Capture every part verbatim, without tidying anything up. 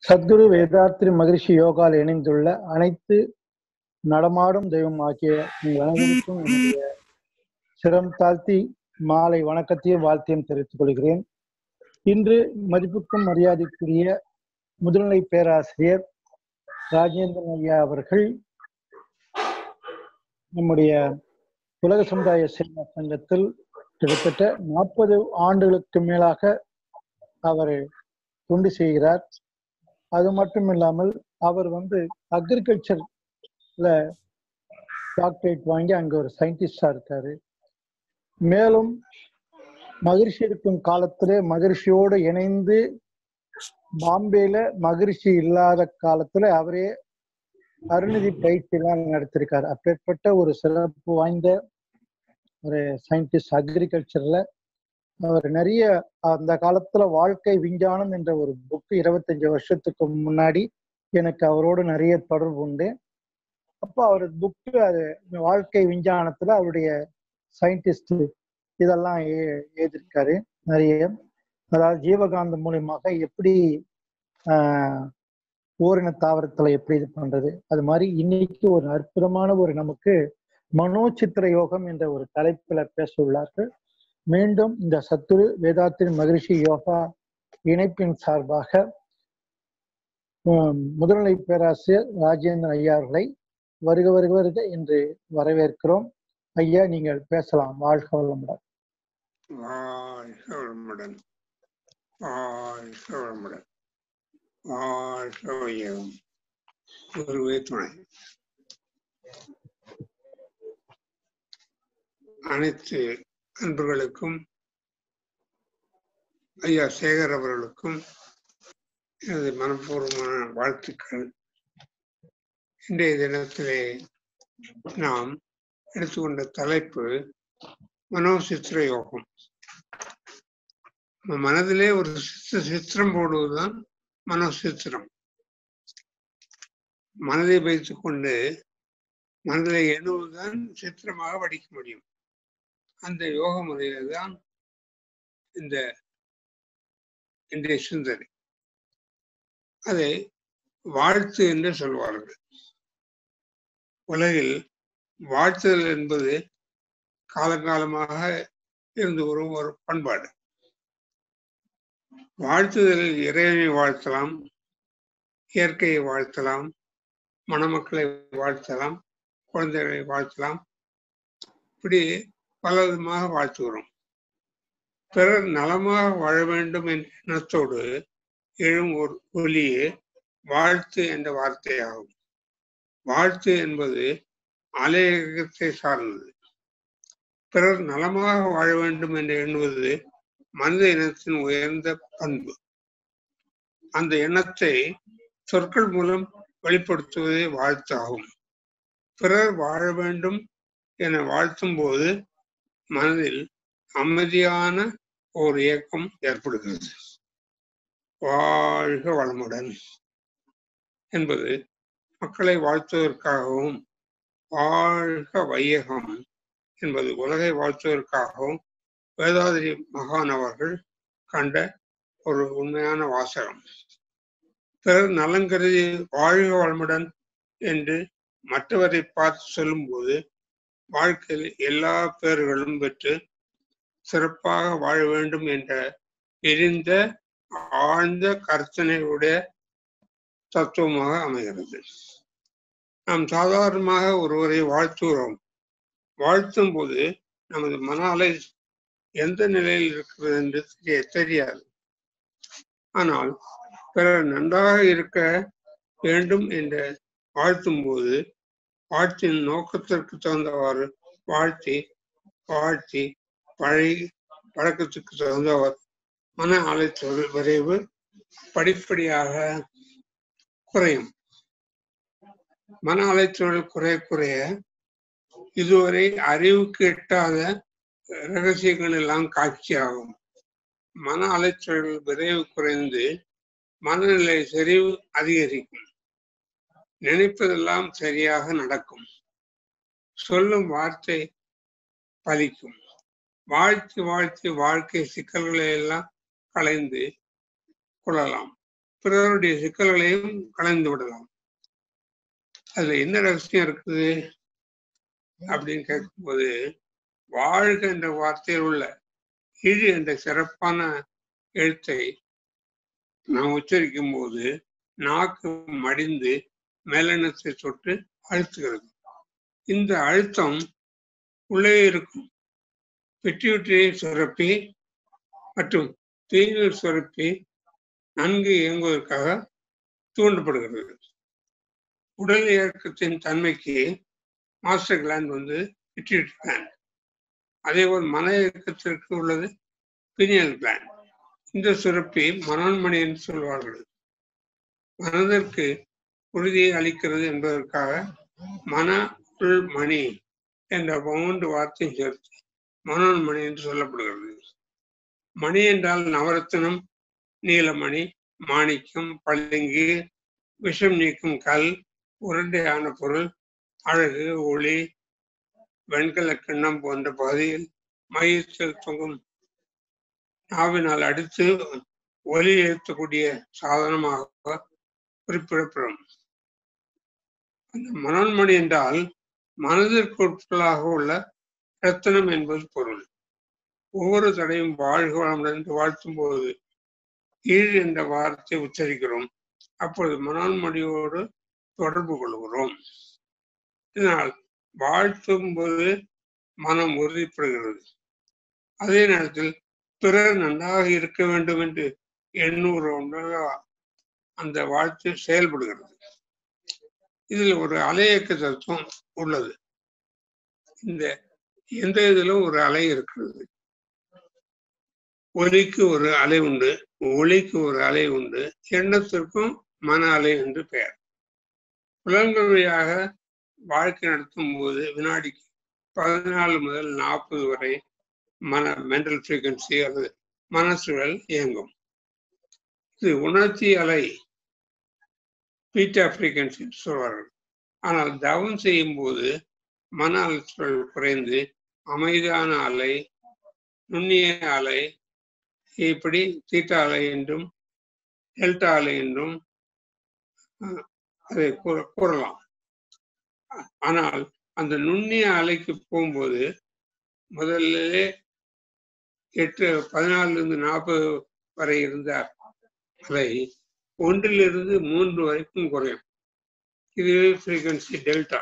சத்குரு வேதாத்ரி மகரிஷி யோகால் இணைந்துள்ள அனைத்து நடமாடும் தெய்வம் ஆகிய உங்கள் அனைவருக்கும் என்னுடைய சிரம் தாழ்த்தி மாலை வணக்கத்தையும் வாழ்த்தையும் தெரிவித்துக் கொள்கிறேன். இன்று மதிப்புக்கும் மரியாதைக்குரிய முதுநிலை பேராசிரியர் ராஜேந்திரன் ஐயா அவர்கள் நம்முடைய உலக சமுதாய சேவா சங்கத்தில் கிட்டத்தட்ட நாற்பது ஆண்டுகளுக்கு மேலாக அவர் தொண்டு செய்கிறார். அது மட்டும் இல்லாமல் அவர் வந்து அக்ரிகல்ச்சர்ல டாக்டரேட் வாங்கி அங்கே ஒரு சயின்டிஸ்டா இருக்காரு. மேலும் மகரிஷி இருக்கும் காலத்திலே மகரிஷியோடு இணைந்து பாம்பேல மகரிஷி இல்லாத காலத்துல அவரே அருள்நிதி பயிற்சி எல்லாம் நடத்திருக்காரு. அப்பேற்பட்ட ஒரு சிறப்பு வாய்ந்த ஒரு சயின்டிஸ்ட். அக்ரிகல்ச்சர்ல அவர் நிறைய அந்த காலத்துல வாழ்க்கை விஞ்ஞானம் என்ற ஒரு புக்கு இருபத்தஞ்சு வருஷத்துக்கு முன்னாடி எனக்கு அவரோடு நிறைய தொடர்பு உண்டு. அப்போ அவர் புக்கு அது வாழ்க்கை விஞ்ஞானத்துல அவருடைய சயின்டிஸ்ட் இதெல்லாம் எழுதியிருக்காரு நிறைய. அதாவது ஜீவகாந்தம் மூலியமாக எப்படி ஆஹ் ஓரின தாவரத்துல எப்படி இது பண்றது, அது மாதிரி இன்னைக்கு ஒரு அற்புதமான ஒரு நமக்கு மனோசித்திர யோகம் என்ற ஒரு தலைப்புல பேச உள்ளார்கள். மீண்டும் இந்த சத்குரு வேதாத்ரி மகரிஷி யோகா இணைப்பின் சார்பாக முதுநிலை பேராசிரியர் ராஜேந்திரன் ஐயா அவர்களை வருக வருக வருக என்று வரவேற்கிறோம். ஐயா, நீங்கள் பேசலாம். வாழ்க வளமுடன். வாழ்க வளமுடன். வாழ்க வளமுடன். வாழ்க வையகம். குருவே துணை. அனைத்து அன்பர்களுக்கும் ஐயா சேகர் அவர்களுக்கும் எனது மனப்பூர்வமான வாழ்த்துக்கள். இன்றைய தினத்திலே நாம் எடுத்துக்கொண்ட தலைப்பு மனோசித்திர யோகம். மனதிலே ஒரு சித்திரம் போடுவதுதான் மனோசித்திரம். மனதை வைத்துக் கொண்டு மனதிலே எண்ணுவதுதான் சித்திரமாக வடிக்க முடியும். அந்த யோக முறையில தான் இந்த இன்றைய சிந்தனை. அதை வாழ்த்து என்று சொல்வார்கள். உலகில் வாழ்த்துதல் என்பது காலங்காலமாக இருந்து வரும் ஒரு பண்பாடு. வாழ்த்துதலில் இறைவனை வாழ்த்தலாம், இயற்கையை வாழ்த்தலாம், மணமக்களை வாழ்த்தலாம், குழந்தைகளை வாழ்த்தலாம். இப்படி பல விதமாக வாழ்த்துகிறோம். பிறர் நலமாக வாழ வேண்டும் என்ற எண்ணத்தோடு எழும் ஒரு ஒலியே வாழ்த்து என்ற வார்த்தையாகும். வாழ்த்து என்பது அலையகத்தை சார்ந்தது. பிறர் நலமாக வாழ வேண்டும் என்று எண்ணுவது மனித இனத்தின் உயர்ந்த பண்பு. அந்த எண்ணத்தை சொற்கள் மூலம் வெளிப்படுத்துவதே வாழ்த்து ஆகும். பிறர் வாழ வேண்டும் என வாழ்த்தும் போது மனதில் அமைதியான ஒரு இயக்கம் ஏற்படுகிறது. வாழ்க வளமுடன் என்பது மக்களை வாழ்த்துவதற்காகவும், வாழ்க வையகம் என்பது உலகை வாழ்த்துவதற்காகவும் வேதாதிரி மகான் அவர்கள் கண்ட ஒரு உண்மையான வாசகம். பிறர் நலன் கருதி வாழ்க வளமுடன் என்று மற்றவரை பார்த்து சொல்லும் போது வாழ்க்கையில் எல்லா பேர்களும் பெற்று சிறப்பாக வாழ வேண்டும் என்ற எரிந்த ஆழ்ந்த கருத்தினையுடைய தத்துவமாக அமைகிறது. நாம் சாதாரணமாக ஒருவரை வாழ்த்துகிறோம். வாழ்த்தும் போது நமது மன அலை எந்த நிலையில் இருக்கிறது என்று தெரிய தெரியாது. ஆனால் பிறர் நன்றாக இருக்க வேண்டும் என்று வாழ்த்தும் போது வாழ்த்தின் நோக்கத்திற்கு தகுந்தவாறு வாழ்த்தி வாழ்த்தி பழகி பழக்கத்துக்கு தகுந்தவர் மன அலைச்சல் விரைவு படிப்படியாக குறையும். மன அலைச்சல் குறைய குறைய இதுவரை அறிவுக்கு எட்டாத ரகசியங்கள் எல்லாம் காட்சியாகும். மன அலைச்சல் விரைவு குறைந்து மனநிலை செறிவு அதிகரிக்கும். நினைப்பதெல்லாம் சரியாக நடக்கும். சொல்லும் வார்த்தை பலிக்கும். வாழ்த்தி வாழ்த்தி வாழ்க்கை சிக்கல்களை எல்லாம் களைந்து கொள்ளலாம். பிறருடைய சிக்கல்களையும் கலந்து விடலாம். அதுல என்ன ரகசியம் இருக்குது அப்படின்னு கேட்கும்போது, வாழ்க என்ற வார்த்தையில் உள்ள இழு என்ற சிறப்பான எழுத்தை நாம் உச்சரிக்கும் போது நாக்கு மடிந்து மேலெண்ணத்தை தொட்டு அழுத்துகிறது. இந்த அழுத்தம் உள்ளே இருக்கும் பிட்யூட்டரி சுரப்பி மற்றும் பீனியல் சுரப்பி நன்கு இயங்குவதற்காக தூண்டப்படுகிறது. உடல் இயக்கத்தின் தன்மைக்கு மாஸ்டர் கிளாண்ட் வந்து பிட்யூட்டரி கிளாண்ட். அதே போல் மன இயக்கத்திற்கு உள்ளது பீனியல் கிளாண்ட். இந்த சுரப்பி மனோன்மணி என்று சொல்வார்கள். மனதிற்கு உறுதியை அளிக்கிறது என்பதற்காக மன உள் மணி என்ற மூன்று வார்த்தை சேர்த்து மனோன்மணி என்று சொல்லப்படுகிறது. மணி என்றால் நவரத்தினம், நீலமணி, மாணிக்கம், பளிங்கு, விஷம் நீக்கும் கல், உருண்டையான பொருள், அழகு, ஒளி, வெண்கல கிண்ணம் போன்ற பகுதியில் மையத்தில் தொங்கும் நாவினால் அடித்து ஒலி எழுத்தக்கூடிய சாதனமாக குறிப்பிடப்படும். அந்த மனோன்மணி என்றால் மனதிற்கு உட்பொருளாக உள்ள ரத்தனம் என்பது பொருள். ஒவ்வொரு தடையும் வாழ்க வளமுடன் என்று வாழ்த்தும் போது ஈழ் என்ற வார்த்தை உச்சரிக்கிறோம். அப்பொழுது மனோன்மணியோடு தொடர்பு கொள்கிறோம். இதனால் வாழ்த்தும் போது மனம் உறுதிப்படுகிறது. அதே நேரத்தில் பிறர் நன்றாக இருக்க வேண்டும் என்று எண்ணூறு அந்த வாழ்த்து செயல்படுகிறது. இதில் ஒரு அலையக்க தத்துவம் உள்ளது. இந்த எந்த இதிலும் ஒரு அலை இருக்கிறது. ஒலிக்கு ஒரு அலை உண்டு, ஒளிக்கு ஒரு அலை உண்டு, எண்ணத்திற்கும் மன அலை என்று பெயர். புலன்கள் வழியாக வாழ்க்கை நடத்தும் போது வினாடிக்கு பதினாலு முதல் நாற்பது வரை மன மென்டல் ஃப்ரீக்வன்சி அல்லது மனசுழல் இயங்கும். இது உணர்ச்சி அலை பீட்டா ஃப்ரீக்வன்சி சொல்வார்கள். ஆனால் தவம் செய்யும் போது மன அழுத்தங்கள் குறைந்து அமைதியான அலை, நுண்ணிய அலை, இப்படி தீட்டா அலை என்றும் டெல்டா அலை என்றும் அதை கூறலாம். ஆனால் அந்த நுண்ணிய அலைக்கு போகும்போது முதல்ல எட்டு பதினாலுல இருந்து நாற்பது வரை இருந்த அலை ஒன்றிலிருந்து மூன்று வரைக்கும் குறையும். இது ஃப்ரீக்வன்சி டெல்டா.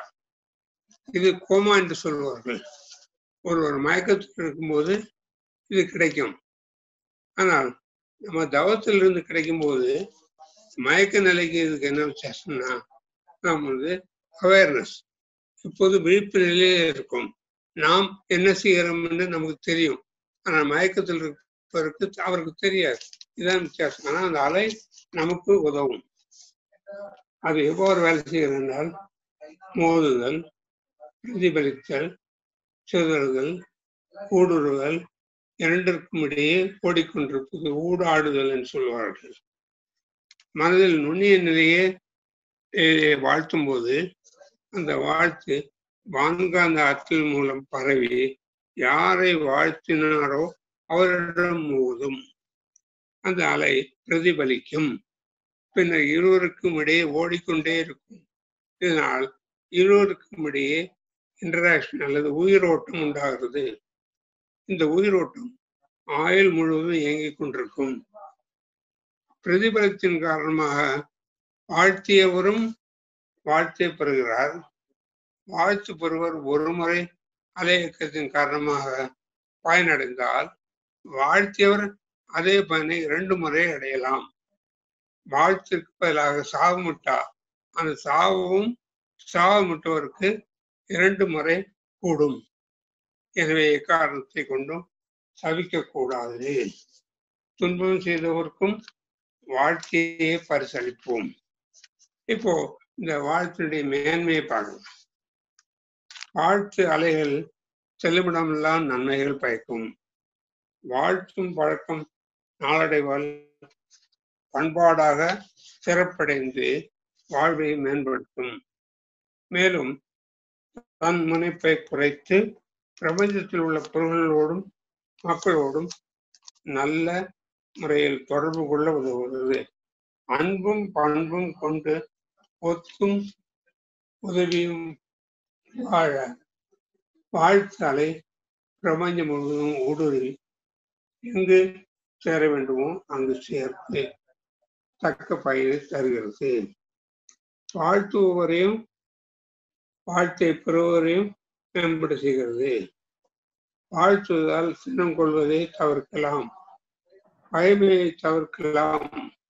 இது கோமா என்று சொல்வார்கள். ஒருவர் மயக்கத்தில் இருக்கும்போது இது கிடைக்கும். ஆனால் நம்ம தவத்திலிருந்து கிடைக்கும் போது மயக்க நிலைக்கு இதுக்கு என்ன வித்தியாசம்னா, நாம் வந்து அவேர்னஸ், இப்போது விழிப்பு நிலையிலே இருக்கும். நாம் என்ன செய்கிறோம் என்று நமக்கு தெரியும். ஆனால் மயக்கத்தில் இருப்பதற்கு அவருக்கு தெரியாது. இதுதான் வித்தியாசம். ஆனால் அந்த அலை நமக்கு உதவும். அது எவ்வாறு வேலை செய்கிறது என்றால், மோதுதல், பிரதிபலித்தல், சிதறுதல், ஊடுருவல் இரண்டிற்கும் இடையே ஓடிக்கொண்டிருப்பது ஊடாடுதல் என்று சொல்வார்கள். மனதில் நுண்ணிய நிலையே வாழ்த்தும் போது அந்த வாழ்த்து வான்காந்த ஆற்றல் மூலம் பரவி யாரை வாழ்த்தினாரோ அவரிடம் மோதும். அந்த அலை பிரதிபலிக்கும். பின்னர் இருவருக்கும் இடையே ஓடிக்கொண்டே இருக்கும். இதனால் இருவருக்கும் இடையே இன்டராக்ஷன் அல்லது உயிரோட்டம் உண்டாகிறது. இந்த உயிரோட்டம் ஆயுள் முழுவதும் இயங்கிக் கொண்டிருக்கும். பிரதிபலத்தின் காரணமாக வாழ்த்தியவரும் வாழ்த்தை பெறுகிறார். வாழ்த்து பெறுவர் ஒரு முறை அலையக்கத்தின் காரணமாக பயனடைந்தால் வாழ்த்தியவர் அதே பயனை இரண்டு முறை அடையலாம். வாழ்த்திற்கு பதிலாக சாவுமுட்டா அந்த சாவும் சாவுமுட்டவருக்கு இரண்டு முறை கூடும். எனவே எக்காரணத்தை கொண்டும் சபிக்க கூடாது. துன்பம் செய்தவருக்கும் வாழ்க்கையை பரிசளிப்போம். இப்போ இந்த வாழ்த்தினுடைய மேன்மையை பார்க்கலாம். வாழ்த்து அலைகள் செல்லுமிடமெல்லாம் நன்மைகள் பயக்கும். வாழ்த்தும் பழக்கம் நாளடைவால் பண்பாடாக சிறப்படைந்து வாழ்வை மேம்படுத்தும். மேலும் தன் முனைப்பை குறைத்து பிரபஞ்சத்தில் உள்ள பொருள்களோடும் மக்களோடும் நல்ல முறையில் தொடர்பு கொள்ள உதவுகிறது. அன்பும் பண்பும் கொண்டு ஒத்தும் உதவியும் வாழ வாழ்த்தாலை பிரபஞ்சம் முழுவதும் ஊடுருவி எங்கு சேர வேண்டுமோ அங்கு சேர்த்து தக்க பயனை தருகிறது. வாழ்த்துபவரையும் வாழ்த்தை பெறுவரையும் மேம்பட செய்கிறது. வாழ்த்துவதால் சின்னம் கொள்வதை தவிர்க்கலாம், பயமையை தவிர்க்கலாம்.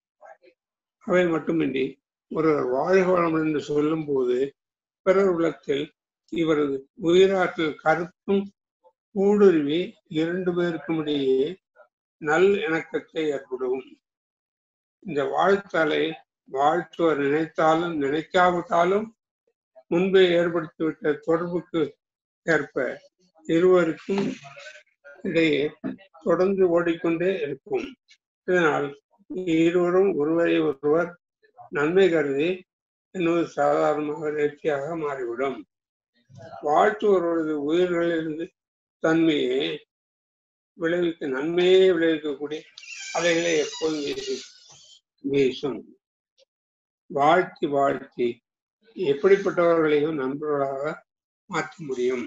அவை மட்டுமின்றி ஒருவர் வாழ்க வளம் என்று சொல்லும் போது பிறர் உள்ளத்தில் இவரது உயிராற்றல் கருத்தும் ஊடுருவி இரண்டு பேருக்கும் இடையே நல் இணக்கத்தை ஏற்படும். இந்த வாழ்த்தலை வாழ்த்துவர் நினைத்தாலும் நினைக்காவிட்டாலும் முன்பே ஏற்படுத்திவிட்ட தொடர்புக்கு ஏற்ப இருவருக்கும் இடையே தொடர்ந்து ஓடிக்கொண்டே இருக்கும். இதனால் இருவரும் ஒருவரை ஒருவர் நன்மை கருதி என்பது சாதாரணமாக நேர்ச்சியாக மாறிவிடும். வாழ்த்துவர்களது உயிர்களிலிருந்து தன்மையை விளைவிக்க நன்மையே விளைவிக்கக்கூடிய அலைகளை எப்போதும் வீசி வீசும். வாழ்த்தி வாழ்த்தி எப்படிப்பட்டவர்களையும் நண்பர்களாக மாற்ற முடியும்.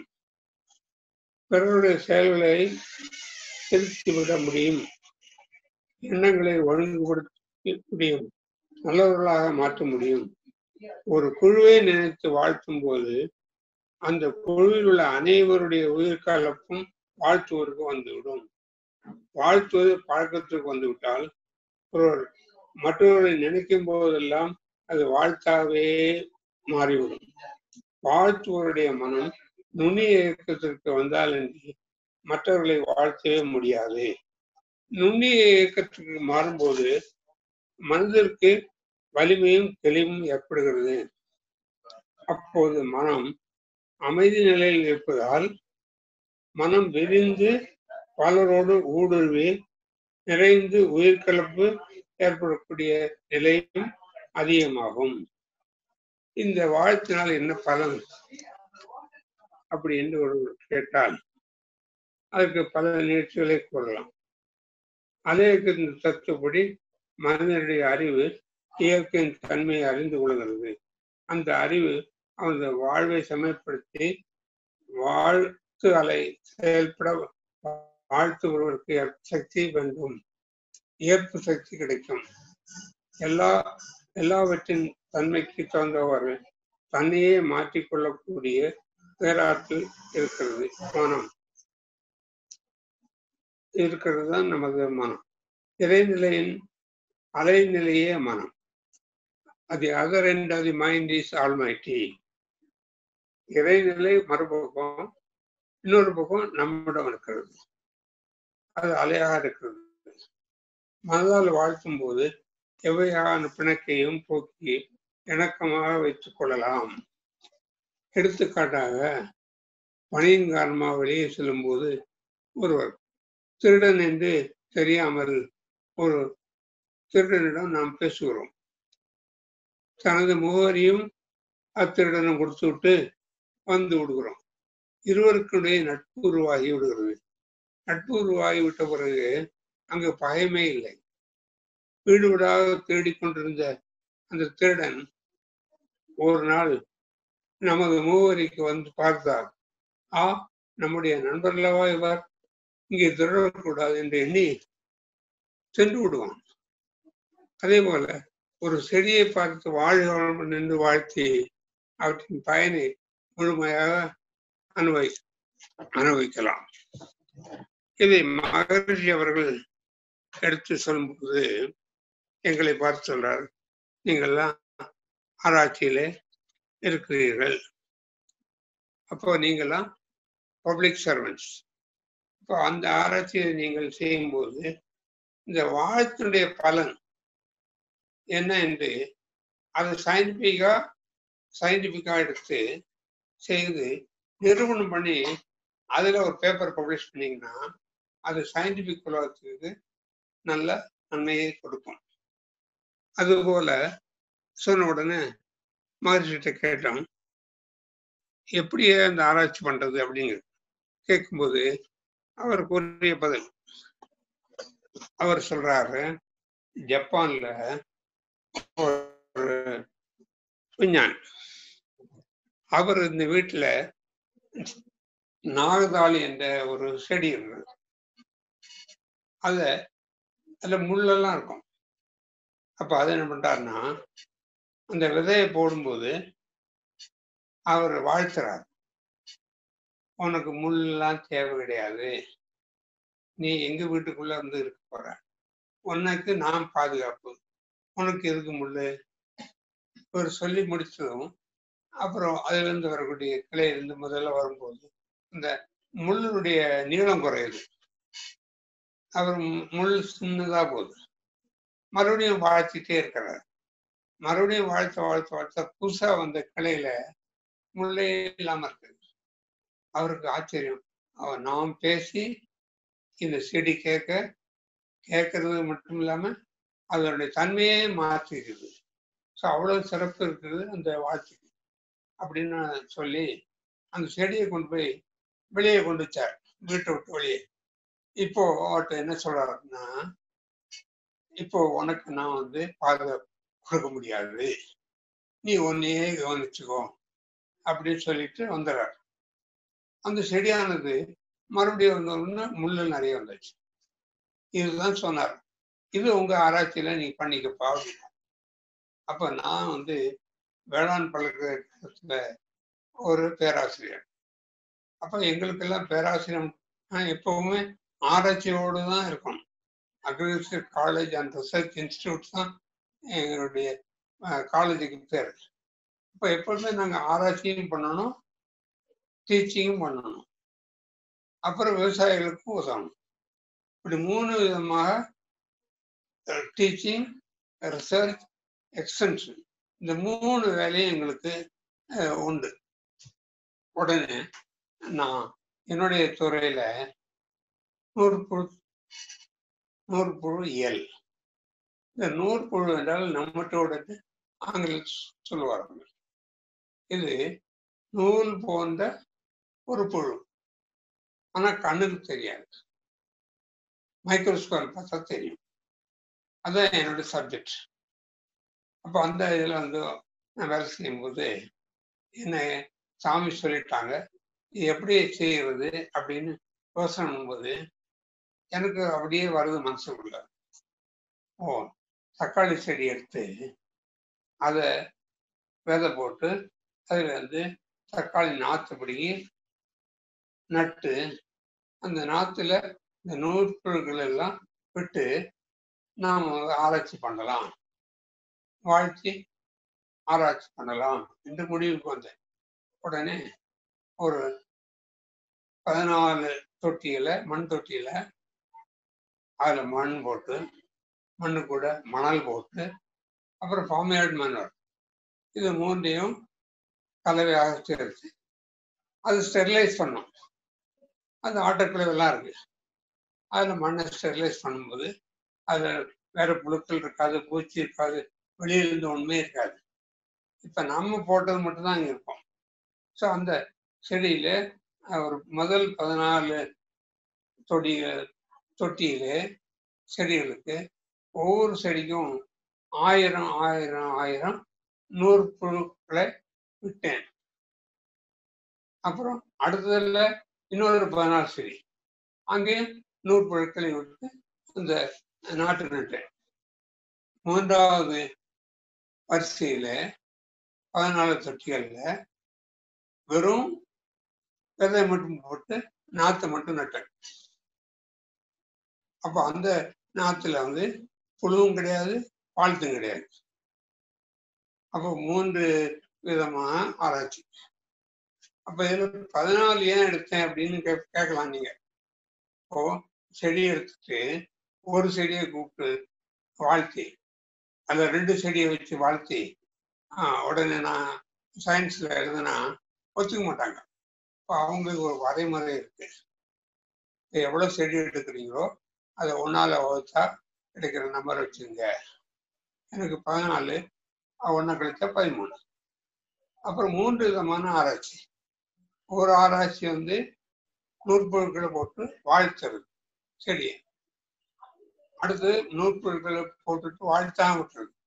பிறருடைய செயல்களை திருத்திவிட முடியும். எண்ணங்களை ஒழுங்குபடுத்த முடியும். நல்லவர்களாக மாற்ற முடியும். ஒரு குழுவை நினைத்து வாழ்த்தும் போது அந்த குழுவில் உள்ள அனைவருடைய உயிர்காலப்பும் வாழ்த்துவதற்கு வந்துவிடும். வாழ்த்துவது பழக்கத்திற்கு வந்துவிட்டால் ஒருவர் மற்றவர்களை நினைக்கும் போதெல்லாம் அது வாழ்த்தாவே மாறிவிடும். வாழ்த்துவருடைய மனம் நுண்ணிய இயக்கத்திற்கு வந்தால் என்று மற்றவர்களை வாழ்த்தவே முடியாது. நுண்ணிய இயக்கத்திற்கு மாறும்போது மனதிற்கு வலிமையும் தெளிவும் ஏற்படுகிறது. அப்போது மனம் அமைதி நிலையில் இருப்பதால் மனம் விரிந்து பலரோடு ஊடுருவி நிறைந்து உயிர்கலப்பு ஏற்படக்கூடிய நிலையும் அதிகமாகும். இந்த வாழ்த்தினால் என்ன பலன் அப்படி என்று ஒரு கேட்டால் அதற்கு பல நிகழ்ச்சிகளை கூறலாம். அதே இந்த தத்துவப்படி மனிதனுடைய அறிவு இயற்கையின் தன்மையை அறிந்து கொள்கிறது. அந்த அறிவு அவனது வாழ்வை சமயப்படுத்தி வாழ்த்து அலை செயல்பட வாழ்த்து ஒருவருக்கு சக்தி வேண்டும், ஏற்பு சக்தி கிடைக்கும். எல்லா எல்லாவற்றின் தன்மைக்கு தகுந்தவாறு தன்னையே மாற்றிக்கொள்ளக்கூடிய பேராற்றல் இருக்கிறது. மனம் இருக்கிறது தான் நமது மனம். இறைநிலையின் அலைநிலையே மனம். அது other end of the mind is almighty. இறைநிலை மறுபக்கம், இன்னொரு பக்கம் நம்மிடம் இருக்கிறது. அது அலையாக இருக்கிறது. மனதால் வாழ்த்தும் போது எவையான பிணக்கையும் போக்கி இணக்கமாக வைத்துக் கொள்ளலாம். எடுத்துக்காட்டாக, பணியின் காரணமாக வெளியே செல்லும் போது ஒருவர் திருடன் என்று தெரியாமல் ஒரு திருடனிடம் நாம் பேசுகிறோம். தனது முகவரியும் அத்திருடனும் கொடுத்து விட்டு வந்து விடுகிறோம். இருவருக்குடைய நட்பு உருவாகி விடுகிறது. நட்பு உருவாகி விட்ட பிறகு அங்கு பகைமே இல்லை. வீடு வீடாக தேடிக்கொண்டிருந்த அந்த திருடன் ஒரு நாள் நமது முகவரிக்கு வந்து பார்த்தார். ஆ, நம்முடைய நண்பர்களவா இவர், இங்கே திருடக்கூடாது என்று எண்ணி சென்று விடுவான். அதே போல ஒரு செடியை பார்த்து வாழ்க நின்று வாழ்த்தி அவற்றின் பயனை முழுமையாக அனுபவி அனுபவிக்கலாம். இதை மகரிஷி அவர்கள் எடுத்து சொல்லும்போது எங்களை பார்த்து சொல்றார், நீங்கள்லாம் ஆராய்ச்சியிலே இருக்கிறீர்கள், அப்போ நீங்கள்லாம் பப்ளிக் சர்வன்ட்ஸ். இப்போ அந்த ஆராய்ச்சியை நீங்கள் செய்யும்போது இந்த வாழ்த்தினுடைய பலன் என்ன என்று அதை சயின்டிஃபிக்கா சயின்டிஃபிக்கா எடுத்து செய்து நிரூபணம் பண்ணி அதுல ஒரு பேப்பர் பப்ளிஷ் பண்ணீங்கன்னா அது சயின்டிஃபிக் உலகத்துக்கு நல்ல நன்மையை கொடுக்கும். அதுபோல சொன்ன உடனே மகரிஷிட்ட கேட்டோம், எப்படியே அந்த ஆராய்ச்சி பண்றது அப்படிங்க கேட்கும்போது அவர் கூறிய பதில், அவர் சொல்றாரு, ஜப்பான்ல ஒரு விஞ்ஞானி. அவர் இந்த வீட்டுல நாகதாளி என்ற ஒரு செடி இருந்தது. அத அதுல முள்ளெல்லாம் இருக்கும். அப்ப அதை என்ன பண்றாருன்னா, அந்த விதையை போடும்போது அவர் வாழ்த்துறார், உனக்கு முள்ளெல்லாம் தேவை கிடையாது, நீ எங்க வீட்டுக்குள்ள இருந்து இருக்க போற, உனக்கு நான் பாதுகாப்பு, உனக்கு எதுக்கு முள்ளு. இவர் சொல்லி முடிச்சதும் அப்புறம் அதுல இருந்து வரக்கூடிய கிளையிலிருந்து முதல்ல வரும்போது இந்த முள்ளுடைய நீளம் குறையுது, அவர் முள் சின்னதா போகுது. மறுபடியும் வாழ்த்திட்டே இருக்கிறார். மறுபடியும் வாழ்த்த வாழ்த்த வாழ்த்த புதுசா வந்த கிளையில முள்ளே இல்லாம இருக்கு. அவருக்கு ஆச்சரியம். அவர் நாம் பேசி இந்த செடி கேட்க கேட்கறது மட்டும் இல்லாம அதனுடைய தன்மையே மாற்றிருக்குது. ஸோ அவ்வளவு சிறப்பு இருக்குது அந்த வாழ்த்துக்கு அப்படின்னு சொல்லி அந்த செடியை கொண்டு போய் வெளியே கொண்டு வச்சார், வீட்டை விட்டு வெளியே. இப்போ அவர்கிட்ட என்ன சொல்றாருன்னா, இப்போ உனக்கு நான் வந்து பாதுகாப்பு கொடுக்க முடியாது, நீ ஒன்னையே கவனிச்சுக்கோ அப்படின்னு சொல்லிட்டு வந்துடுறார். அந்த செடியானது மறுபடியும் வந்தோம்னா முள்ளு நிறைய வந்துச்சு. இதுதான் சொன்னார், இது உங்க ஆராய்ச்சியில நீ பண்ணிக்கப்பா அப்படின்னா. அப்ப நான் வந்து வேளாண் பல்கலைக்கழகத்துல ஒரு பேராசிரியர். அப்ப எங்களுக்கெல்லாம் பேராசிரியர் எப்பவுமே ஆராய்ச்சியோடு தான் இருக்கணும். Agriculture college and research institute தான் எங்களுடைய காலேஜுக்கு பேர். இப்போ எப்பவுமே நாங்கள் ஆராய்ச்சியும் பண்ணணும், டீச்சிங்கும் பண்ணணும், அப்புறம் விவசாயிகளுக்கும் உதவணும். இப்படி மூணு விதமாக டீச்சிங், ரிசர்ச், எக்ஸ்டென்ஷன், இந்த மூணு வேலையும் எங்களுக்கு உண்டு. உடனே நான் என்னுடைய துறையில நூற்புழு நூற்புழு இயல், இந்த நூற்புழு என்றால் நம்மட்டோட ஆங்கிலம் சொல்லுவார்கள். இது நூல் போன்ற ஒரு புழு, ஆனா கண்ணுக்கு தெரியாது, மைக்ரோஸ்கோப் பார்த்தா தெரியும். அதான் என்னோட சப்ஜெக்ட். அப்போ அந்த இதில் வந்து நான் வேலை செய்யும் போது என்ன சாமி சொல்லிட்டாங்க, இது எப்படி செய்யறது அப்படின்னு யோசனை பண்ணும்போது எனக்கு அப்படியே வருது மனசுக்குள்ள. ஓ, தக்காளி செடி எடுத்து அதை விதை போட்டு அதுல வந்து தக்காளி நாற்று பிடிங்கி நட்டு அந்த நாத்துல இந்த நூற்புழுக்கள் எல்லாம் விட்டு நாம் ஆராய்ச்சி பண்ணலாம், வாழ்த்தி ஆராய்ச்சி பண்ணலாம் என்று முடிவுக்கு வந்தேன். உடனே ஒரு பதினாலு தொட்டியில மண் தொட்டியில அதுல மண் போட்டு, மண்ணு கூட மணல் போட்டு, அப்புறம் ஃபார்மேட் மணல், இது மூன்றையும் கலவையாக சேர்த்து அது ஸ்டெரிலைஸ் பண்ணோம். அது ஆட்டோக்ளேவெல்லாம் இருக்கு. அதில் மண்ணை ஸ்டெரிலைஸ் பண்ணும்போது அதில் வேற புழுக்கள் இருக்காது, பூச்சி இருக்காது, வெளியிலிருந்து ஒன்றுமே இருக்காது. இப்போ நம்ம போட்டது மட்டும்தான் அங்கே இருக்கும். ஸோ அந்த செடியில ஒரு முதல் பதினாலு தொடி தொட்டியிலே செடிகளுக்கு ஒவ்வொரு செடிக்கும் ஆயிரம் ஆயிரம் ஆயிரம் நூறு புழுக்களை விட்டேன். அப்புறம் அடுத்ததுல இன்னொரு பதினாறு செடி, அங்கே நூறு புழுக்களை விட்டு இந்த நாட்டு நட்டேன். மூன்றாவது வரிசையில பதினாலு தொட்டிகள்ல வெறும் விதை மட்டும் போட்டு நாற்றை மட்டும் நட்டேன். அப்போ அந்த நாத்துல வந்து புழுவும் கிடையாது, வாழ்த்தும் கிடையாது. அப்போ மூன்று விதமான ஆராய்ச்சி. அப்ப இதுல பதினாலு ஏன் எடுத்தேன் அப்படின்னு கே கேட்கலாம் நீங்க. இப்போ செடி எடுத்துட்டு ஒரு செடியை கூப்பிட்டு வாழ்த்தி, அந்த ரெண்டு செடியை வச்சு வாழ்த்தி ஆஹ் உடனே நான் சயின்ஸ்ல எழுதுனா ஒத்துக்க மாட்டாங்க. இப்போ அவங்களுக்கு ஒரு வரைமுறை இருக்கு. எவ்வளவு செடி எடுக்கிறீங்களோ அதை ஒன்னால வகுத்தா கிடைக்கிற நம்பர் வச்சுங்க. எனக்கு பதினாலு, ஒன்னா கழிச்சா பதிமூணு. அப்புறம் மூன்று விதமான ஆராய்ச்சி. ஒரு ஆராய்ச்சி வந்து நூற்பொருட்களை போட்டு வாழ்த்துறது செடியை, அடுத்து நூற்பொருட்களை போட்டுட்டு வாழ்த்தாம விட்டுறது.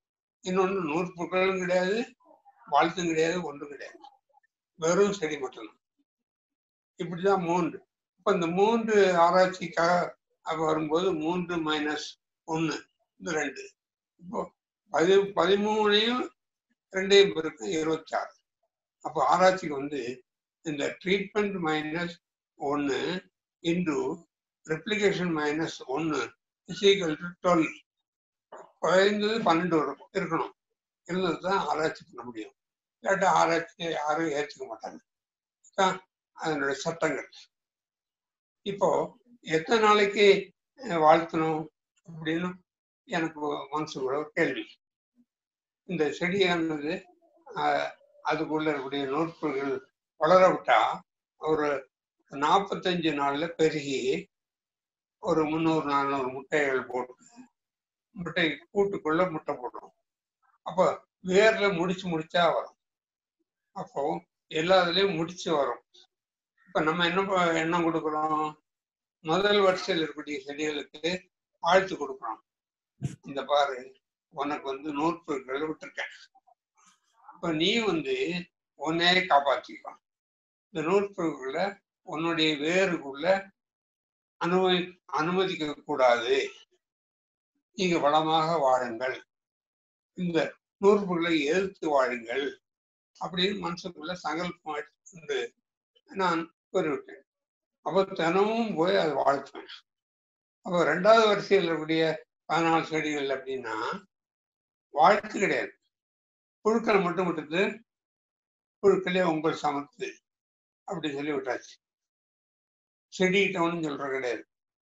இன்னொன்று நூற்புகளும் கிடையாது, வாழ்த்தும் கிடையாது, ஒன்றும் கிடையாது, வெறும் செடி மட்டும்தான். இப்படிதான் மூன்று. இப்ப இந்த மூன்று ஆராய்ச்சிக்காக வரும்போது மூன்று மைனஸ் ஒன்னு இந்த ரெண்டு, இப்போ பதி பதிமூணையும் ரெண்டையும் பிறகு இருபத்தி ஆறு. அப்போ ஆராய்ச்சிக்கு வந்து இந்த ட்ரீட்மெண்ட் மைனஸ் ஒன்னு இன்டு ரெப்ளிகேஷன் மைனஸ் ஒன்னு இஸ் ஈக்குவல் டு டுவெல். குறைந்தது பன்னெண்டு வரும் இருக்கணும். இருந்தது தான் ஆராய்ச்சி பண்ண முடியும். இல்லாட்டா ஆராய்ச்சி யாரும் ஏற்றுக்க மாட்டாங்க. தான் அதனுடைய சட்டங்கள். இப்போ எத்தனை நாளைக்கு வாழ்த்தணும் அப்படின்னு எனக்கு மனசுக்குள்ள ஒரு கேள்வி. இந்த செடியானது ஆஹ் அதுக்குள்ள இருக்கக்கூடிய நூற்புகள் வளர விட்டா ஒரு நாற்பத்தஞ்சு நாள்ல பெருகி ஒரு முந்நூறு நானூறு முட்டைகள் போட்டு முட்டை கூட்டுக்குள்ள முட்டை போடுறோம். அப்போ வேர்ல முடிச்சு முடிச்சா வரும். அப்போ எல்லாத்துலயும் முடிச்சு வரும். இப்ப நம்ம என்ன எண்ணம் கொடுக்குறோம்? முதல் வரிசையில் இருக்கக்கூடிய செடிகளுக்கு வாழ்த்து கொடுக்குறோம். இந்த பாரு, உனக்கு வந்து நூற்புகளை விட்டுருக்கேன். இப்ப நீ வந்து உன்னையே காப்பாற்றிக்கலாம். இந்த நூற்புகளை உன்னுடைய வேருக்குள்ள அனுமதி அனுமதிக்க கூடாது. நீங்க வளமாக வாழுங்கள், இந்த நூற்புகளை எதிர்த்து வாழுங்கள் அப்படின்னு மனசுக்குள்ள சங்கல்பம் எடுத்து நான் கூறிவிட்டேன். அப்போ தினமும் போய் அதை வாழ்த்துவேன். அப்போ ரெண்டாவது வரிசையில் இருக்கக்கூடிய பதினாலு செடிகள் அப்படின்னா வாழ்த்து கிடையாது, புழுக்களை மட்டும் விட்டுட்டு புழுக்களே உங்கள் சமத்து அப்படின்னு சொல்லி விட்டாச்சு. செடிக்கிட்டவனு சொல்ற கிடையாது.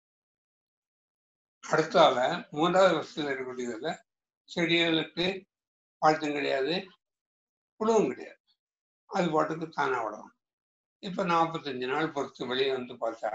அடுத்தால மூன்றாவது வருஷத்துல இருக்கக்கூடியதுல செடிகளுக்கு வாழ்த்தும் கிடையாது, புழுவும் கிடையாது, அது பாட்டுக்கு தானே வளரும். இப்ப நாற்பத்தஞ்சு நாள் பொறுத்து வெளியே வந்து பார்த்தா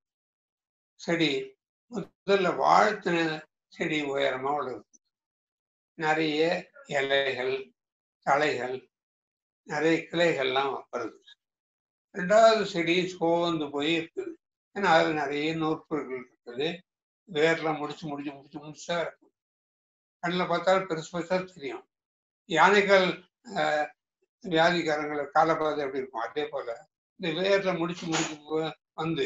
செடி முதல்ல வாழ்த்தின செடி உயரமா வளருது. நிறைய இலைகள், தழைகள், நிறைய கிளைகள்லாம் வருது. ரெண்டாவது செடி சோர்ந்து போய் இருக்குது. ஏன்னா அதுல நிறைய நூற்புகள் இருக்குது. வேர்லாம் முடிச்சு முடிச்சு முடிச்சு முடிச்சா இருக்கும். கண்ணில் பார்த்தாலும் பெருசு பெருசா தெரியும். யானைகள் ஆஹ் வியாதிக்காரங்களை காலப்பாதை எப்படி இருக்கும், அதே போல இந்த வேர்ல முடிச்சு முடிச்சு வந்து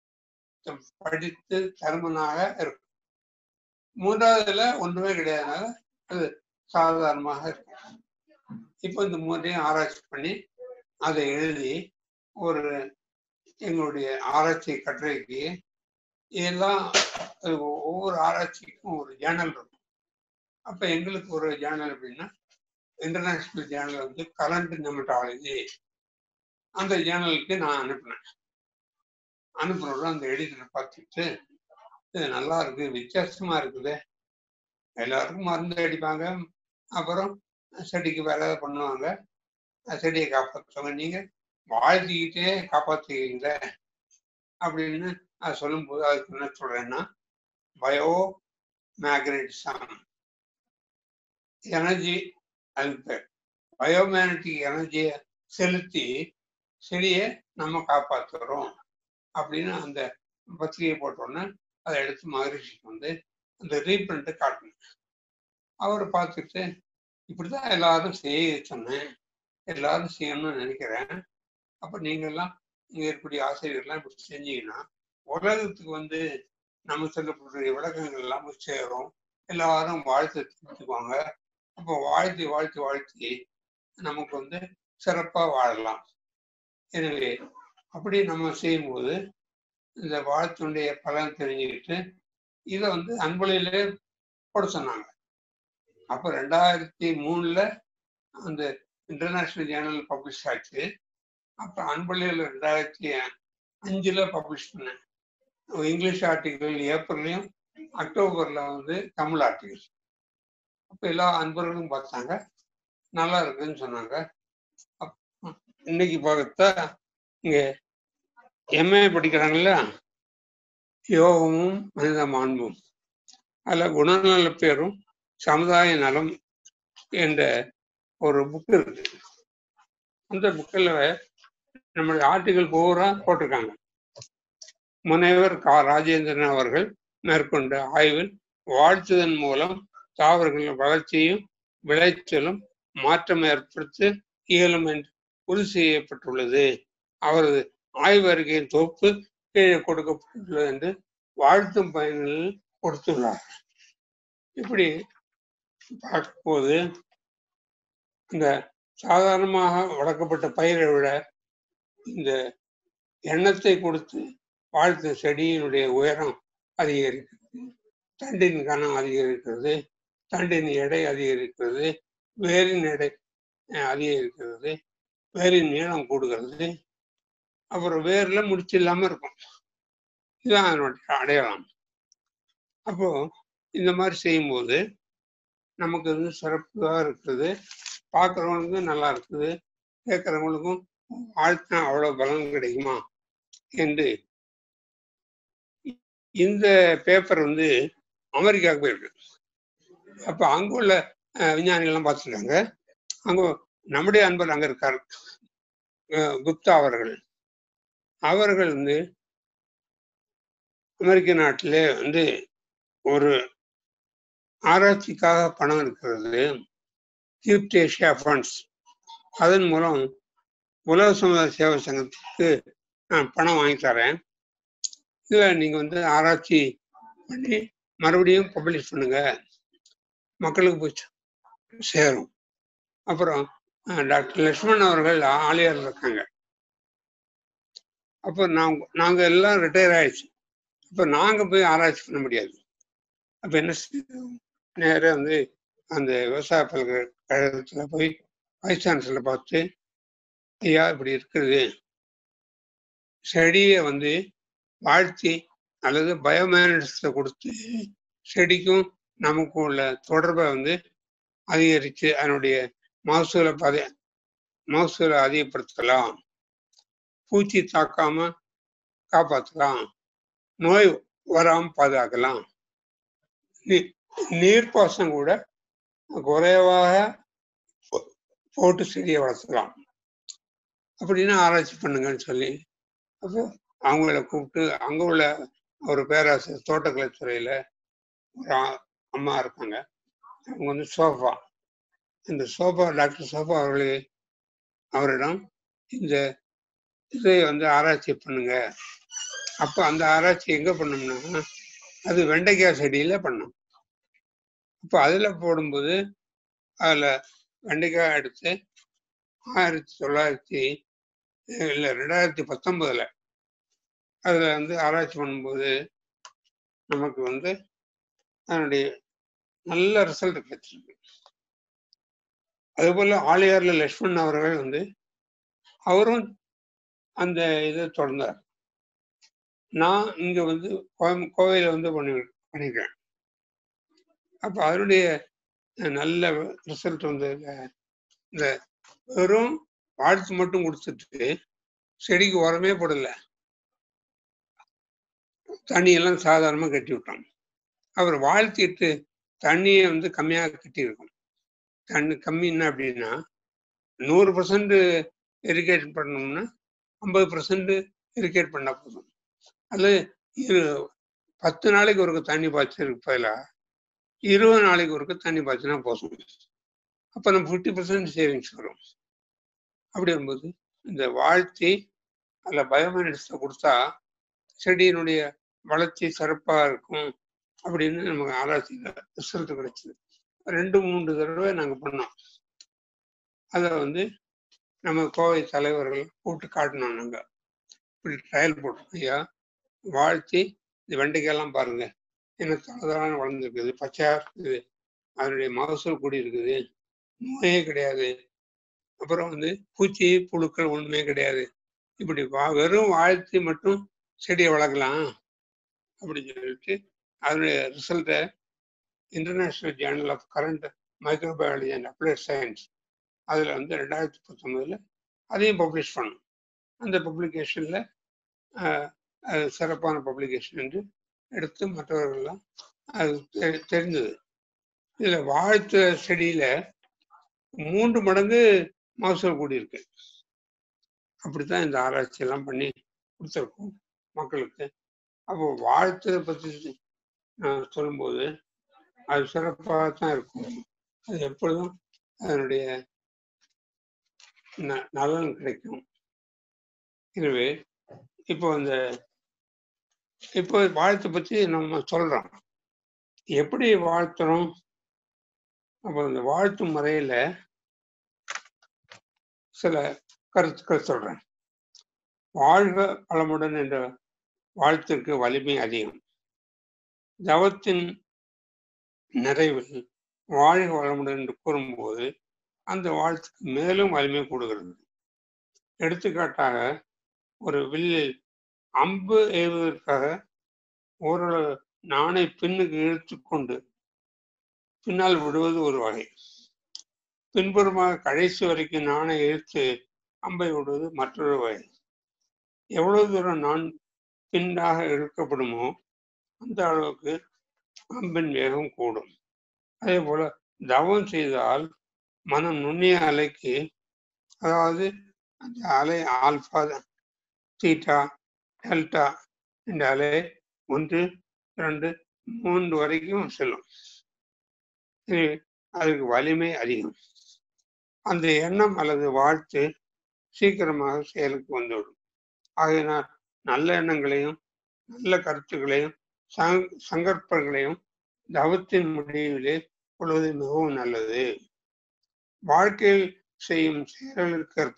படித்து தருமனாக இருக்கும். மூன்றாவதுல ஒன்றுமே கிடையாதுனால அது சாதாரணமாக இருக்கும். இப்போ இந்த மூன்றையும் ஆராய்ச்சி பண்ணி அதை எழுதி ஒரு எங்களுடைய ஆராய்ச்சி கட்டுரைக்கு எல்லாம் ஒவ்வொரு ஆராய்ச்சிக்கும் ஒரு ஜேர்னல் இருக்கும். அப்ப எங்களுக்கு ஒரு ஜேர்னல் அப்படின்னா இன்டர்நேஷனல் ஜேர்னல் வந்து கரண்ட் நெமட்டாலஜி, அந்த ஜேர்னலுக்கு நான் அனுப்பினேன். அனுப்புறோம் அந்த எடிட்டரை பார்த்துட்டு இது நல்லா இருக்கு, வித்தியாசமா இருக்குது, எல்லாருக்கும் மருந்து அடிப்பாங்க, அப்புறம் செடிக்கு வேற ஏதாவது பண்ணுவாங்க, செடியை காப்பாற்றுவாங்க, நீங்க வாழ்த்திக்கிட்டே காப்பாற்றுவீங்கள அப்படின்னு அது சொல்லும்போது அதுக்கு என்ன சொல்றேன்னா, பயோ மேக்னட்டிசம் எனர்ஜி, அதுக்கு பயோமேக்னட்டிக் எனர்ஜியை செலுத்தி செடியை நம்ம காப்பாற்றுறோம் அப்படின்னு அந்த பத்திரிகை போட்டோன்னே அதை எடுத்து மகரிஷிக்கு வந்து அந்த ரீப்ரிண்ட்டை காட்டணும். அவர் பார்த்துட்டு இப்படிதான் எல்லாரும் செய்ய சொன்னேன், எல்லாரும் செய்யணும்னு நினைக்கிறேன், அப்ப நீங்கெல்லாம் இங்க இருக்கக்கூடிய ஆசிரியர்லாம் இப்படி செஞ்சீங்கன்னா உலகத்துக்கு வந்து நம்ம சொல்லக்கூடிய விளக்கங்கள் எல்லாம் சேரும், எல்லாரும் வாழ்த்து தெரிஞ்சுக்குவாங்க. அப்போ வாழ்த்தி வாழ்த்தி வாழ்த்தி நமக்கு வந்து சிறப்பா வாழலாம். எனவே அப்படி நம்ம செய்யும்போது இந்த வாழ்த்துடைய பலன் தெரிஞ்சுக்கிட்டு இதை வந்து அன்பொழியிலே போட சொன்னாங்க. அப்போ ரெண்டாயிரத்தி மூணுல அந்த இன்டர்நேஷனல் ஜேர்னல் பப்ளிஷ் ஆச்சு. அப்புறம் அன்பொழியில் ரெண்டாயிரத்தி அஞ்சுல பப்ளிஷ் பண்ணேன். இங்கிலீஷ் ஆர்டிகிள் ஏப்ரல்லையும் அக்டோபர்ல வந்து தமிழ் ஆர்டிகிள். அப்போ எல்லா அன்பர்களும் பார்த்தாங்க, நல்லா இருக்குன்னு சொன்னாங்க. இன்னைக்கு பார்த்தா இங்க எம்ஏ படிக்கிறாங்கல்ல, யோகமும் மனித மாண்பும், அதுல குணநல பேரும் சமுதாய நலம் என்ற ஒரு புக்கு இருக்கு. அந்த புக்கில் நம்மளுடைய ஆர்டிகிள் பூரா போட்டிருக்காங்க. முனைவர் கா ராஜேந்திரன் அவர்கள் மேற்கொண்ட ஆய்வில் வாழ்த்துதன் மூலம் தாவரங்களின் வளர்ச்சியும் விளைச்சலும் மாற்றம் ஏற்படுத்த இயலும் என்று உறுதி செய்யப்பட்டுள்ளது. அவரது ஆய்வு அறிக்கையின் தொகுப்பு கீழே கொடுக்கப்பட்டுள்ளது என்று வாழ்த்தும் பயனில் கொடுத்துள்ளார். இப்படி பார்க்கும்போது இந்த சாதாரணமாக வளர்க்கப்பட்ட பயிரை விட இந்த எண்ணத்தை கொடுத்து வாழ்த்து செடியினுடைய உயரம் அதிகரிக்கிறது, தண்டின் கனம் அதிகரிக்கிறது, தண்டின் எடை அதிகரிக்கிறது, வேரின் எடை அதிகரிக்கிறது, வேரின் நீளம் கூடுகிறது, அப்புறம் வேர்ல முடிச்சு இல்லாம இருக்கும். இதுதான் அதனுடைய அடையாளம். அப்போ இந்த மாதிரி செய்யும்போது நமக்கு வந்து சிறப்பாக இருக்குது, பார்க்குறவங்களுக்கும் நல்லா இருக்குது, கேட்குறவங்களுக்கும் வாழ்த்தா அவ்வளவு பலன் கிடைக்குமா என்று இந்த பேப்பர் வந்து அமெரிக்காவுக்கு போயிருக்கு. அப்ப அங்குள்ள விஞ்ஞானிகள்லாம் பார்த்துருக்காங்க. அங்க நம்முடைய அன்பர் அங்க இருக்காரு, குப்தா அவர்கள். அவர்கள் வந்து அமெரிக்க நாட்டிலே வந்து ஒரு ஆராய்ச்சிக்காக பணம் இருக்கிறது, கிஃப்ட் ஏஷியா ஃபண்ட்ஸ். அதன் மூலம் உலக சமுதாய சேவை சங்கத்துக்கு நான் பணம் வாங்கி தரேன், இதில் நீங்கள் வந்து ஆராய்ச்சி பண்ணி மறுபடியும் பப்ளிஷ் பண்ணுங்க, மக்களுக்கு போய் சேரும். அப்புறம் டாக்டர் லட்சுமணன் அவர்கள் ஆலியார் இருக்காங்க. அப்போ நாங்க நாங்கள் எல்லாம் ரிட்டையர் ஆயிடுச்சு. அப்போ நாங்கள் போய் ஆராய்ச்சி பண்ண முடியாது. அப்போ என்ன நேராக வந்து அந்த விவசாய பல்கலைக்கழகத்தில் போய் வைஸ் சான்சலரை பார்த்து, ஐயா இப்படி இருக்குது, செடியை வந்து வாழ்த்தி அல்லது பயோமேனடிஸை கொடுத்து செடிக்கும் நமக்கும் உள்ள தொடர்பை வந்து அதிகரித்து அதனுடைய மகசூலை பத மகசூலை அதிகப்படுத்தலாம், பூச்சி தாக்காம காப்பாற்றலாம், நோய் வராமல் பாதுகாக்கலாம், நீர்ப்பாசனம் கூட குறைவாக போட்டு செடியை வளர்த்தலாம் அப்படின்னு ஆராய்ச்சி பண்ணுங்கன்னு சொல்லி, அப்போ அவங்கள கூப்பிட்டு அங்கே உள்ள ஒரு பேராசிரியர் தோட்டக்கலைத்துறையில ஒரு அம்மா இருக்காங்க, அவங்க வந்து சோஃபா, இந்த சோஃபா டாக்டர் சோஃபா அவர்களே அவரிடம் இந்த இதை வந்து ஆராய்ச்சி பண்ணுங்க. அப்போ அந்த ஆராய்ச்சி எங்க பண்ணோம்னா அது வெண்டைக்காய் செடியில பண்ணோம். அப்போ அதுல போடும்போது அதுல வெண்டைக்காய் எடுத்து ஆயிரத்தி தொள்ளாயிரத்தி இல்லை ரெண்டாயிரத்தி பத்தொன்பதுல அதுல வந்து ஆராய்ச்சி பண்ணும்போது நமக்கு வந்து அதனுடைய நல்ல ரிசல்ட் கிடைச்சிருக்கு. அதுபோல ஆலியார்ல லட்சுமணன் அவர்கள் வந்து அவரும் அந்த இதை தொடர்ந்தார். நான் இங்க வந்து கோயம் கோவையில வந்து பண்ணி பண்ணிக்கிறேன். அப்ப அதனுடைய நல்ல ரிசல்ட் வந்து இந்த வெறும் வாழ்த்து மட்டும் கொடுத்துட்டு செடிக்கு உரமே போடல, தண்ணியெல்லாம் சாதாரணமா கட்டி விட்டோம். அவர் வாழ்த்திட்டு தண்ணியை வந்து கம்மியாக கட்டியிருக்கோம். தண்ணி கம்மின்னா அப்படின்னா நூறு பர்சன்ட் இரிகேட் பண்ணோம்னா ஐம்பது பர்சன்ட் இரிகேட் பண்ணா போதும். அது இரு பத்து நாளைக்கு ஒருக்கு தண்ணி பாய்ச்சதுக்கு பதிலாக இருபது நாளைக்கு ஒருக்கு தண்ணி பாய்ச்சினா போதும். அப்போ நம்ம ஃபிஃப்டி பர்சன்ட் சேவிங்ஸ் வரும். அப்படி வரும்போது இந்த வாழ்த்தி அதில் பயோமேனடிஸை கொடுத்தா செடியினுடைய வளர்ச்சி சிறப்பாக இருக்கும் அப்படின்னு நமக்கு ஆராய்ச்சியில் ரிசல்ட் கிடைச்சிது. ரெண்டு மூன்று தடவை நாங்கள் பண்ணோம். அதை வந்து நம்ம கோவை தலைவர்கள் கூப்பிட்டு காட்டினோம். நாங்கள் இப்படி ட்ரையல் போட்டோம். ஐயா வாழ்த்தி இந்த வெண்டைக்காயெல்லாம் பாருங்க, என்ன தளதளான வளர்ந்துருக்குது, பச்சையா இருக்குது, அதனுடைய மகசூல் கூடி இருக்குது, நோயே கிடையாது, அப்புறம் வந்து பூச்சி புழுக்கள் ஒன்றுமே கிடையாது, இப்படி வா வெறும் வாழ்த்தி மட்டும் செடியை வளர்க்கலாம் அப்படின்னு சொல்லிட்டு அதனுடைய ரிசல்ட்டை international journal of current microbiology and applied science அதில் வந்து ரெண்டாயிரத்தி பத்தொன்பதுல அதையும் பப்ளிஷ் பண்ணோம். அந்த பப்ளிகேஷனில் அது சிறப்பான பப்ளிகேஷன் என்று எடுத்து மற்றவர்கள்லாம் அது தெரிஞ்சது. இதில் வாழ்த்து செடியில் மூன்று மடங்கு மகசூல் கூடியிருக்கு. அப்படித்தான் இந்த ஆராய்ச்சியெல்லாம் பண்ணி கொடுத்துருக்கோம் மக்களுக்கு. அப்போ வாழ்த்தை பற்றி சொல்லும்போது அது சிறப்பாக தான் இருக்கும். அது எப்பொழுதும் அதனுடைய ந நலன் கிடைக்கும். எனவே இப்போ இந்த இப்போ வாழ்த்து பற்றி நம்ம சொல்றோம், எப்படி வாழ்த்துறோம்? அப்போ இந்த வாழ்த்து முறையில சில கருத்துக்கள் சொல்றேன். வாழ்க வளமுடன் என்ற வாழ்த்திற்கு வலிமை அதிகம். தவத்தின் நிறைவில் வாழ்க வளமுடன் என்று கூறும்போது அந்த வாழ்த்துக்கு மேலும் வலிமை கூடுகிறது. எடுத்துக்காட்டாக, ஒரு வில்லில் அம்பு எய்வதற்காக ஒரு நாணை பின்னுக்கு இழுத்து கொண்டு பின்னால் விடுவது ஒரு வகை. பின்புறமாக கடைசி வரைக்கும் நாணை இழுத்து அம்பை விடுவது மற்றொரு வகை. எவ்வளவு தூரம் நான் பின்னாக இழுக்கப்படுமோ அந்த அளவுக்கு அம்பின் வேகம் கூடும். அதே போல தவம் செய்தால் மனம் நுண்ணிய அலைக்கு, அதாவது அந்த அலை ஆல்பா, தீட்டா, டெல்டா என்ற அலை ஒன்று இரண்டு மூன்று வரைக்கும் செல்லும். அதுக்கு வலிமை அதிகம். அந்த எண்ணம் அல்லது வாழ்த்து சீக்கிரமாக செயலுக்கு வந்துவிடும். ஆகையினால் நல்ல எண்ணங்களையும் நல்ல கருத்துக்களையும் சங் சங்கற்பங்களையும் தவத்தின் முடிவிலே கொள்வது மிகவும் நல்லது. வாழ்க்கையில் செய்யும் செயல்களுக்கேற்ப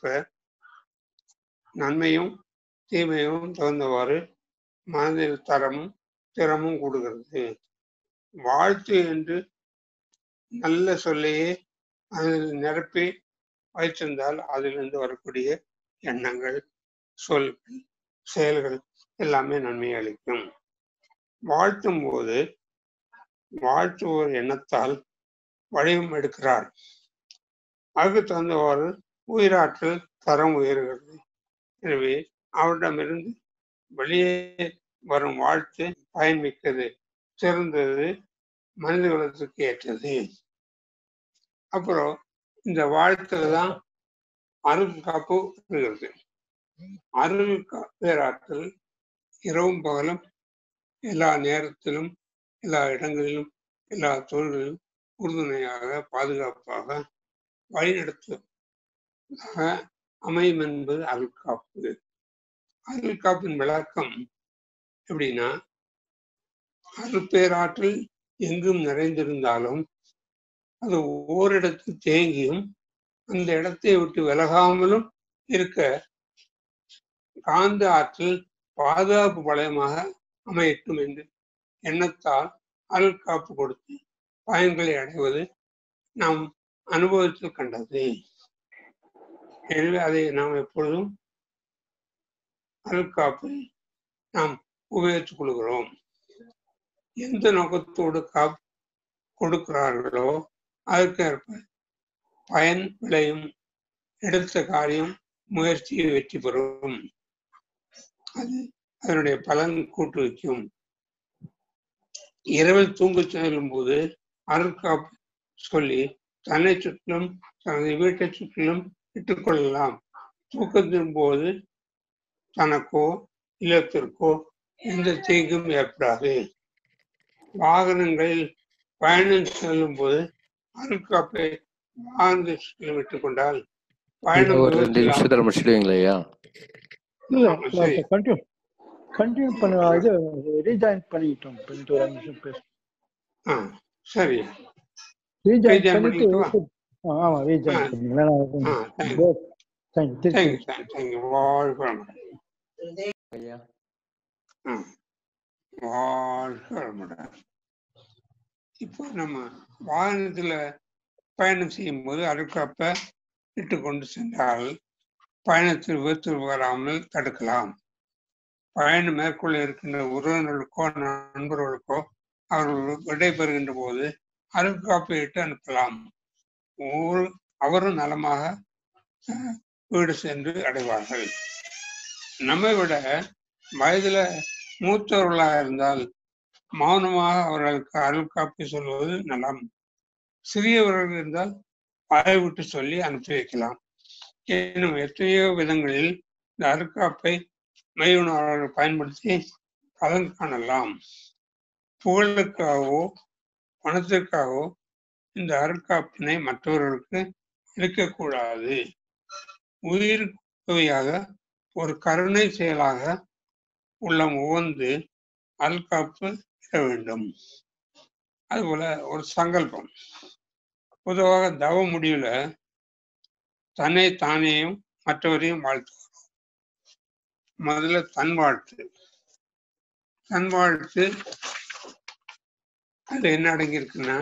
நன்மையும் தீமையும் தகுந்தவாறு மனதில் தரமும் திறமும் கூடுகிறது. வாழ்த்து என்று நல்ல சொல்லையே அதில் நிரப்பி வைத்திருந்தால் அதிலிருந்து வரக்கூடிய எண்ணங்கள், சொல்கள், செயல்கள் எல்லாமே நன்மை அளிக்கும். வாழ்த்தும் போது வாழ்த்துவோர் எண்ணத்தால் வடிவம் எடுக்கிறார். அதுக்கு தகுந்தவாறு உயிராற்றல் தரம் உயர்கிறது. எனவே அவரிடமிருந்து வெளியே வரும் வாழ்த்து பயன்மிக்கது, சிறந்தது, மனித குலத்துக்கு ஏற்றது. அப்புறம் இந்த வாழ்த்துல தான் அருள் காப்பு வருகிறது. அருள் பேராற்றல் இரவும் பகலும் எல்லா நேரத்திலும் எல்லா இடங்களிலும் எல்லா தொழில்களிலும் உறுதுணையாக பாதுகாப்பாக வழிநடத்துவதாக அமையும் என்பது அருள் காப்பு. அருள் காப்பின் விளக்கம் எப்படின்னா, அருள் பேராற்றல் எங்கும் நிறைந்திருந்தாலும் அது ஓரிடத்தில் தேங்கியும் அந்த இடத்தை விட்டு விலகாமலும் இருக்க காந்த ஆற்றல் பாதுகாப்பு வளையமாக அமையட்டும் என்று எண்ணத்தால் அருள் காப்பு கொடுத்து பயன்களை அடைவது நாம் அனுபவத்தில் கண்டது. எனவே அதை நாம் எப்பொழுதும் அருள் காப்பை நாம் உபயோகித்துக் கொள்கிறோம். எந்த நோக்கத்தோடு காப்பு கொடுக்கிறார்களோ அதற்கேற்ப பயன் விளையும். எடுத்த காரியம் முயற்சி வெற்றி பெறும். அது அதனுடைய பலன் கூட்டு வைக்கும். இரவில் தூங்க செல்லும் போது அருட்காப்பு சொல்லி தன்னை சுற்றிலும் தனது வீட்டை சுற்றிலும் இட்டுக் கொள்ளலாம். தூக்கத்தின் போது தனக்கோ இல்லத்திற்கோ எந்த தீங்கும் ஏற்படாது. வாகனங்களில் பயணம் செல்லும் போது அருட்காப்பை வாகனத்தை சுற்றிலும் இட்டுக் கொண்டால் பயணம் ஒரு ரெண்டு நிமிஷத்துல முடிச்சிடுவீங்களா? இல்ல, கண்டினியூ கண்டினியூ பண்ண இது ரீஜாயின் பண்ணிட்டோம். பண்ணிட்டு ஒரு நிமிஷம் பேசுவோம். ஆ சரி, ரீஜாயின் பண்ணிட்டு ஆமா ரீஜாயின் பண்ணுங்க. இப்போ நம்ம வாகனத்துல பயணம் செய்யும் போது அருட்காப்பை இட்டு கொண்டு சென்றால் பயணத்தில் விபத்து வராமல் தடுக்கலாம். பயணம் மேற்கொள்ள இருக்கின்ற உறவினர்களுக்கோ நண்பர்களுக்கோ அவர்கள் விடைபெறுகின்ற போது அருட்காப்பை இட்டு அனுப்பலாம். அவரும் நலமாக வீடு சென்று அடைவார்கள். நம்மை விட வயதுல மூத்தவர்களாக இருந்தால் மௌனமாக அவர்களுக்கு அருட்காப்பை சொல்வது நலம். சிறியவர்கள் இருந்தால் வாயை விட்டு சொல்லி அனுப்பி வைக்கலாம். இன்னும் எத்தனையோ விதங்களில் இந்த அருட்காப்பை மெய்யுணர்வாளர்கள் பயன்படுத்தி பலன் காணலாம். புகழுக்காகவோ பணத்திற்காகவோ இந்த அருட்காப்பினை மற்றவர்களுக்கு இருக்கக்கூடாது. உயிர்யாக ஒரு கருணை செயலாக உள்ளம் உவந்து அருட்காப்பு பெற வேண்டும். அதுபோல ஒரு சங்கல்பம். பொதுவாக தவ முடிவுல தன்னை தானேயும் மற்றவரையும் வாழ்த்துகிறோம். முதல்ல தன் வாழ்த்து. தன் வாழ்த்து அது என்ன அடங்கியிருக்குன்னா,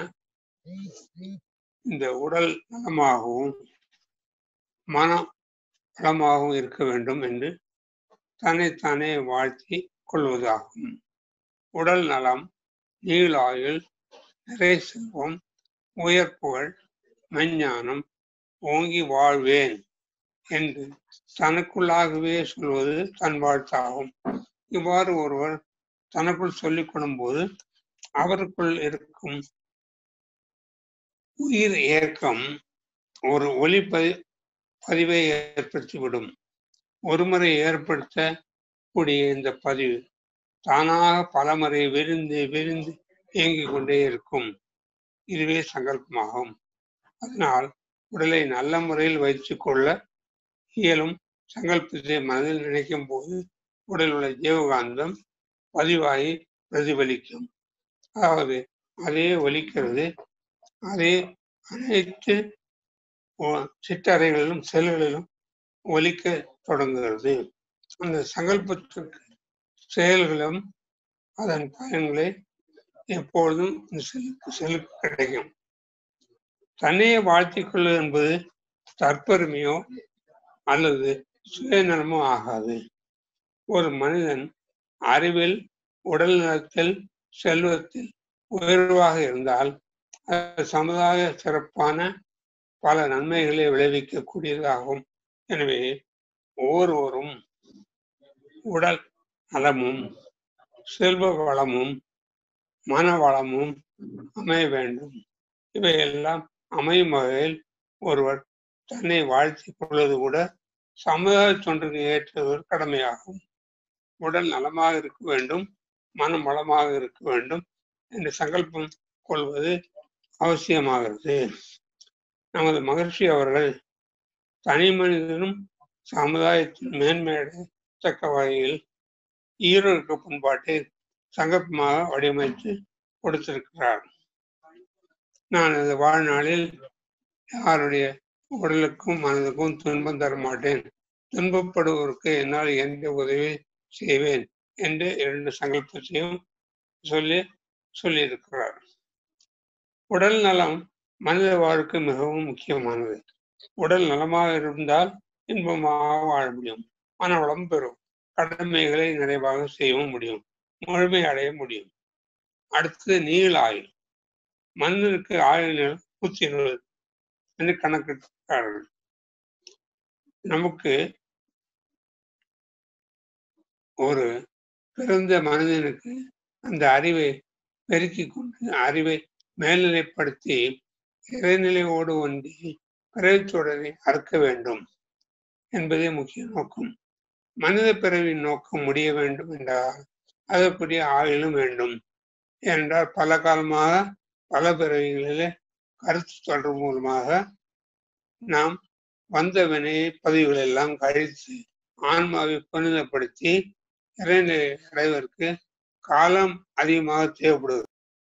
இந்த உடல் நலமாகவும் மன நலமாகவும் இருக்க வேண்டும் என்று தன்னைத்தானே வாழ்த்தி கொள்வதாகும். உடல் நலம், நீளாயுள், நிறை செல்வம், உயர் புகழ், மெஞ்ஞானம், ஓங்கி வாழ்வேன் என்று தனக்குள்ளாகவே சொல்வது தன் வாழ்த்தாகும். இவ்வாறு ஒருவர் தனக்குள் சொல்லிக் கொள்ளும் போது அவருக்குள் இருக்கும் உயிர் ஏற்கம் ஒரு ஒளி பதி பதிவை ஏற்படுத்திவிடும். ஒருமுறை ஏற்படுத்தக்கூடிய இந்த பதிவு தானாக பலமுறை விரிந்து விரிந்து இயங்கிக் கொண்டே இருக்கும். இதுவே சங்கல்பமாகும். அதனால் உடலை நல்ல முறையில் வைத்துக் கொள்ள இயலும். சங்கல்பத்தை மனதில் நினைக்கும் போது உடல் உள்ள ஜீவகாந்தம் பதிவாகி பிரதிபலிக்கும். அதாவது அதே ஒலிக்கிறது, அதே அனைத்து சிற்றறைகளிலும் செல்களிலும் ஒலிக்க தொடங்குகிறது. அந்த சங்கல்பத்திற்கு செயல்களும் அதன் பயன்களை எப்பொழுதும் இந்த செல்லுக்கு செல்லுக்கு கிடைக்கும். தன்னையே வாழ்த்திக் கொள்வது என்பது தற்பெருமையோ அல்லது சுயநலமோ ஆகாது. ஒரு மனிதன் அறிவில், உடல் நலத்தில், செல்வத்தில் உயர்வாக இருந்தால் அது சமுதாய சிறப்பான பல நன்மைகளை விளைவிக்கக்கூடியதாகும். எனவே ஒவ்வொருவரும் உடல் நலமும் செல்வ வளமும் மன வளமும் அமைய வேண்டும். இவையெல்லாம் அமையும் வகையில் ஒருவர் தன்னை வாழ்த்திக் கொள்வது கூட சமுதாய தொண்டுக்கு ஏற்றது ஒரு கடமையாகும். உடல் நலமாக இருக்க வேண்டும், மனம் வளமாக இருக்க வேண்டும் என்று சங்கல்பம் கொள்வது அவசியமாகிறது. நமது மகர்ஷி அவர்கள் தனி மனிதனும் சமுதாயத்தின் மேன்மையடையத்தக்க வகையில் ஈரொழுக்க பண்பாட்டை சங்கல்பமாக வடிவமைத்து கொடுத்திருக்கிறார். நான் அந்த வாழ்நாளில் யாருடைய உடலுக்கும் மனதுக்கும் துன்பம் தர மாட்டேன், துன்பப்படுவோருக்கு என்னால் எந்த உதவி செய்வேன் என்று இரண்டு சங்கல்பத்தையும் சொல்லி சொல்லியிருக்கிறார். உடல் நலம் மனித வாழ்க்கை மிகவும் முக்கியமானது. உடல் நலமாக இருந்தால் இன்பமாக வாழ முடியும், மனவளம் பெறும், கடமைகளை நிறைவாக செய்யவும் முடியும், முழுமை அடைய முடியும். அடுத்தது நீள் ஆயுள். மனிதனுக்கு ஆயுள் நூத்தி இருபது என்று கணக்கிட்டார்கள். நமக்கு ஒரு பிறந்த மனிதனுக்கு அந்த அறிவை பெருக்கிக் கொண்டு அறிவை மேல்நிலைப்படுத்தி இறைநிலையோடு ஒன்றி பிறவித்தொடரை அறுக்க வேண்டும் என்பதே முக்கிய நோக்கம். மனித பிறவின் நோக்கம் முடிய வேண்டும் என்றால் அதற்குரிய ஆயுளும் வேண்டும். ஏனென்றால் பல காலமாக பல பிறவிகளிலே கருத்து தொடர் மூலமாக நாம் வந்த வினை பதிவுகள் எல்லாம் கழித்து ஆன்மாவை புனிதப்படுத்தி இறைநிலை அடைவதற்கு காலம் அதிகமாக தேவைப்படுகிறது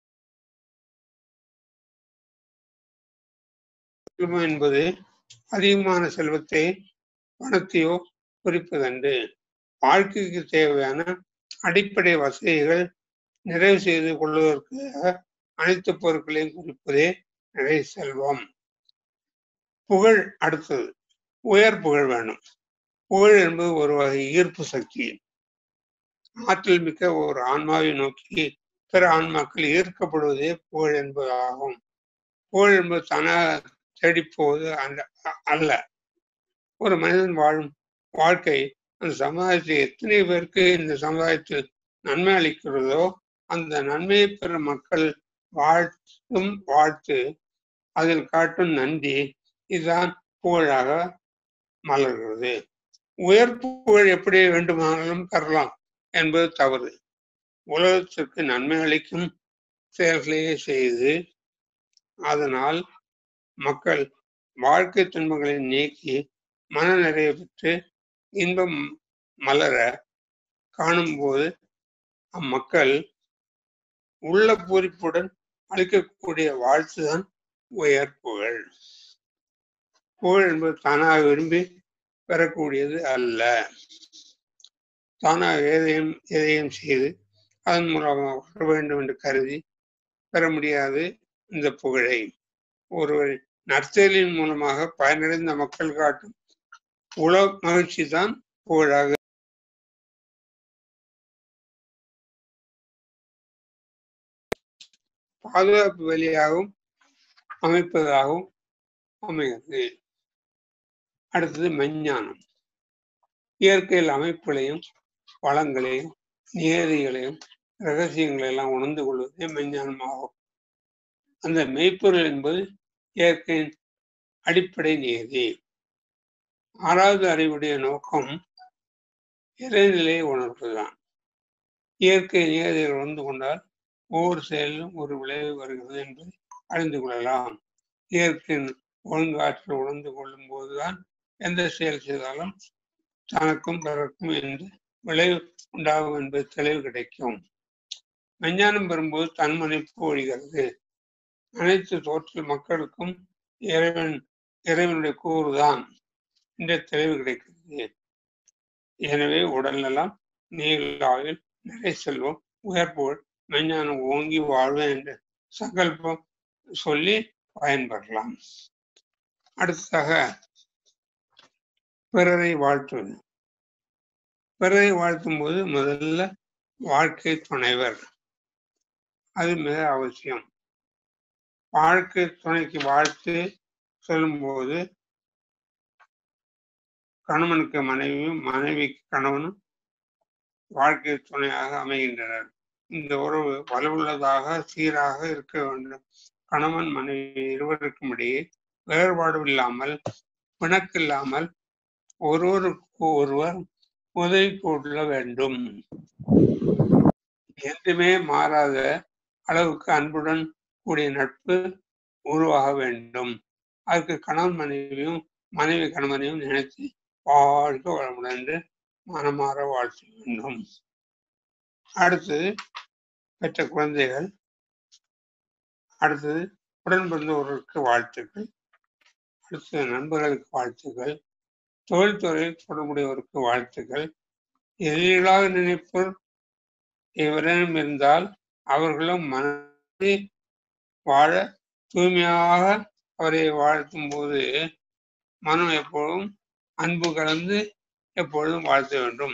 என்பது அதிகமான செல்வத்தை பணத்தையோ குறிப்பதன்று. வாழ்க்கைக்கு தேவையான அடிப்படை வசதிகள் நிறைவு செய்து கொள்வதற்காக அனைத்து பொருட்களையும் குறிப்பதே நிறை செல்வம். புகழ் அடுத்தது. உயர் புகழ் வேணும். புகழ் என்பது ஒரு வகை ஈர்ப்பு சக்தி. ஆற்றல் மிக்க ஒரு ஆன்மாவை நோக்கி பிற ஆன்மாக்கள் ஈர்க்கப்படுவதே புகழ் என்பதாகும். புகழ் என்பது தனது தேடிப்போவது அந்த அல்ல. ஒரு மனிதன் வாழும் வாழ்க்கை அந்த சமுதாயத்தில் எத்தனை பேருக்கு இந்த சமுதாயத்தில் நன்மை அளிக்கிறதோ அந்த நன்மையை பெற மக்கள் வாழ்த்தும் வாழ்த்து, அதில் காட்டும் நன்றி, இதுதான் புகழாக மலர்கிறது. உயர் புகழ் எப்படி வேண்டுமானாலும் தரலாம் என்பது தவறு. உலகத்திற்கு நன்மை அளிக்கும் செயல்களையே செய்து அதனால் மக்கள் வாழ்க்கை துன்பங்களை நீக்கி மன நிறைவு பெற்று இன்பம் மலர காணும் போது அம்மக்கள் உள்ள பூரிப்புடன் அளிக்கக்கூடிய வாழ்த்துதான் உயர் புகழ். புகழ் என்பது தானாக விரும்பி பெறக்கூடியது அல்ல. தானாக எதையும் எதையும் செய்து அதன் மூலமாக வர வேண்டும் என்று கருதி பெற முடியாது. இந்த புகழை ஒருவர் நற்செயலின் மூலமாக பயனடைந்த மக்கள் காட்டும் உல மகிழ்ச்சி தான் புகழாக பாதுகாப்பு வழியாகவும் அமைப்பதாகவும் அமைகிறது. அடுத்தது மெஞ்ஞானம். இயற்கையில் அமைப்புகளையும் வளங்களையும் நியதிகளையும் ரகசியங்களெல்லாம் உணர்ந்து கொள்வதே மெஞ்ஞானம் ஆகும். அந்த மெய்ப்பொருள் என்பது இயற்கையின் அடிப்படை நியதி. ஆறாவது அறிவுடைய நோக்கம் இறைநிலையை உணர்வதுதான். இயற்கை நியதிகள் உணர்ந்து கொண்டால் ஒவ்வொரு செயலிலும் ஒரு விளைவு வருகிறது என்பதை அறிந்து கொள்ளலாம். இயற்கையின் ஒழுங்காற்றல் உணர்ந்து கொள்ளும் போதுதான் எந்த செயல் செய்தாலும் தனக்கும் பிறக்கும் என்று விளைவு உண்டாகும் என்பது தெளிவு கிடைக்கும். மெஞ்ஞானம் பெறும்போது தன்மதிப்பு ஒழிகிறது. அனைத்து தோற்றல் மக்களுக்கும் இறைவன் இறைவனுடைய கூறுதான் என்ற தெளிவு கிடைக்கிறது. எனவே உடல் நலம், நீளாயில், நிறை செல்வம், உயர்ப்புகள், மெஞ்ஞானம் ஓங்கி வாழ்வேன் என்ற சங்கல்பம் சொல்லி பயன்பெறலாம். அடுத்ததாக பிறரை வாழ்த்துவது. பிறரை வாழ்த்தும் போது முதல்ல வாழ்க்கை துணைவர், அது மிக அவசியம். வாழ்க்கை துணைக்கு வாழ்த்து சொல்லும்போது கணவனுக்கு மனைவியும் மனைவிக்கு கணவனும் வாழ்க்கை துணையாக அமைகின்றனர். இந்த உறவு வலுவுள்ளதாக சீராக இருக்க வேண்டும். கணவன் மனைவி இருவருக்கும் இடையே வேறுபாடு இல்லாமல் பிணக்கு இல்லாமல் ஒருவருக்கு ஒருவர் உதவி கொள்ள வேண்டும். என்றுமே மாறாத அளவுக்கு அன்புடன் கூடிய நட்பு உருவாக வேண்டும். அதுக்கு கணவன் மனைவியும் மனைவி கணவனையும் நினைத்து வாழ்க வளமுடன் என்று மனமாற வாழ்த்த வேண்டும். அடுத்தது பெற்ற குழந்தைகள். அடுத்தது உடன் பிறந்தவர்களுக்கு வாழ்த்துக்கள். அடுத்தது நண்பர்களுக்கு வாழ்த்துக்கள். தொழில்துறையில் தொடர்புடையவருக்கு வாழ்த்துக்கள். எதிரிகளாக நினைப்போர் எவரேனும் இருந்தால் அவர்களும் மனதை வாழ தூய்மையாக அவரை வாழ்த்தும் போது மனம் எப்பொழுதும் அன்பு கலந்து எப்பொழுதும் வாழ்த்த வேண்டும்.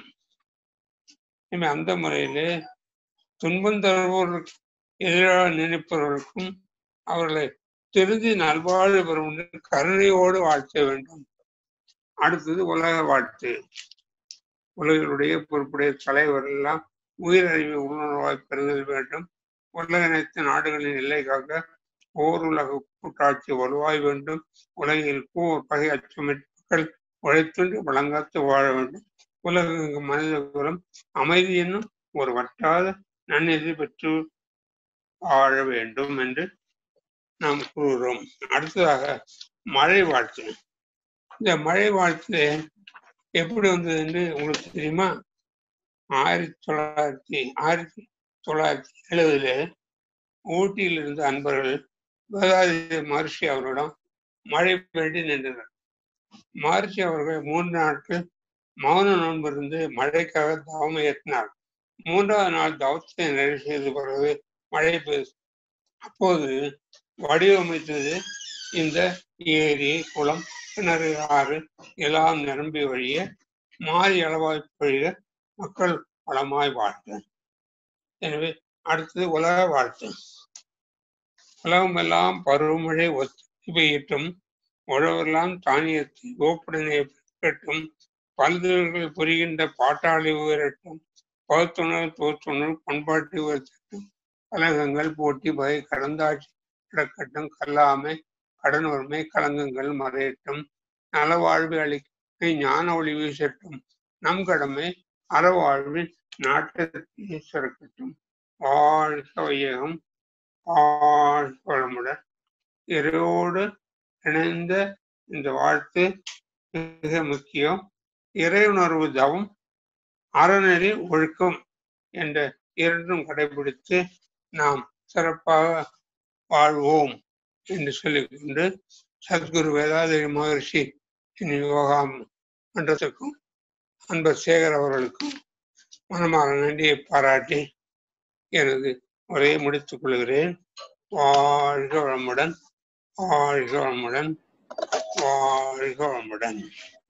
அந்த முறையிலே துன்பம் தருபவர்களுக்கு எதிராக நினைப்பவர்களுக்கும் அவர்களை திருந்தி நல்வாழ்வு பெறும் கருணையோடு வாழ்த்த வேண்டும். அடுத்தது உலக வாழ்த்து. உலகினுடைய பொறுப்புடைய தலைவர் எல்லாம் உயிரறிவை உணர்வாய் பெறுதல் வேண்டும். உலக அனைத்து நாடுகளின் எல்லை காக்க ஓர் உலக கூட்டாட்சி வலுவாய் வேண்டும். உலகில் போர் பகை அச்சமிட்டு உழைத்துண்டு வழங்காத்து வாழ வேண்டும். உலக மனித குலம் அமைதி என்னும் ஒரு வட்டாத நன்னெறி பெற்று வாழ வேண்டும் என்று நாம் கூறுகிறோம். அடுத்ததாக மழை வாழ்த்து. இந்த மழை வாழ்த்து எப்படி வந்தது என்று உங்களுக்கு தெரியுமா? ஆயிரத்தி தொள்ளாயிரத்தி ஆயிரத்தி தொள்ளாயிரத்தி எழுபதுல ஊட்டியில் இருந்த அன்பர்கள் வேதாதி மகர்ஷி அவர்களிடம் மழை வேண்டி நின்றனர். மகர்ஷி அவர்கள் மூன்று நாட்கள் மௌன நோன்பு இருந்து மழைக்காக தவம் ஏற்றினார். மூன்றாவது நாள் தவத்தை நிறைவு செய்த பிறகு மழை பெய்து. அப்போது வடிவமைத்தது இந்த ஏரி, குளம், கிணறு, ஆறு எல்லாம் நிரம்பி வழிய மாறி அளவாய் பொழிய மக்கள் வளமாய் வாழ்த்து. எனவே அடுத்தது உலக வாழ்த்து. உலகம் எல்லாம் பருவமழை ஒத்தி பெய்யட்டும், உழவெல்லாம் தானியத்தை ஓப்புடனே பெறட்டும், பல்துறைகள் புரிகின்ற பாட்டாளி உயரட்டும், பகுத்துணர்வு தோற்றுணர்வு பண்பாட்டு உயர்த்தட்டும், கலகங்கள் போட்டி வகை கடந்தாட்சி கிடக்கட்டும், கல்லாமை கடன் வறுமை கலங்கங்கள் மறையட்டும், நலவாழ்வு அளிக்க ஞான ஒளி வீசட்டும், நம் கடமை அறவாழ்வில் நாட்டத்தை சிறக்கட்டும். வாழ்க வையகம், வாழ்க வளமுடன். இறையோடு இணைந்த இந்த வாழ்த்து மிக முக்கியம். இறையுணர்வு தவம், அறநெறி ஒழுக்கம் என்ற இரண்டும் கடைபிடித்து நாம் சிறப்பாக வாழ்வோம் என்று சொல்லிக்கொண்டு சத்குரு வேதாதிரி மகர்ஷி யோகா மன்றத்திற்கும் அன்பர் சேகர் அவர்களுக்கும் மனமாற நன்றியை பாராட்டி எனது உரையை முடித்துக் கொள்கிறேன். வாழ்க வளமுடன், வாழ்க வளமுடன், வாழ்க வளமுடன்.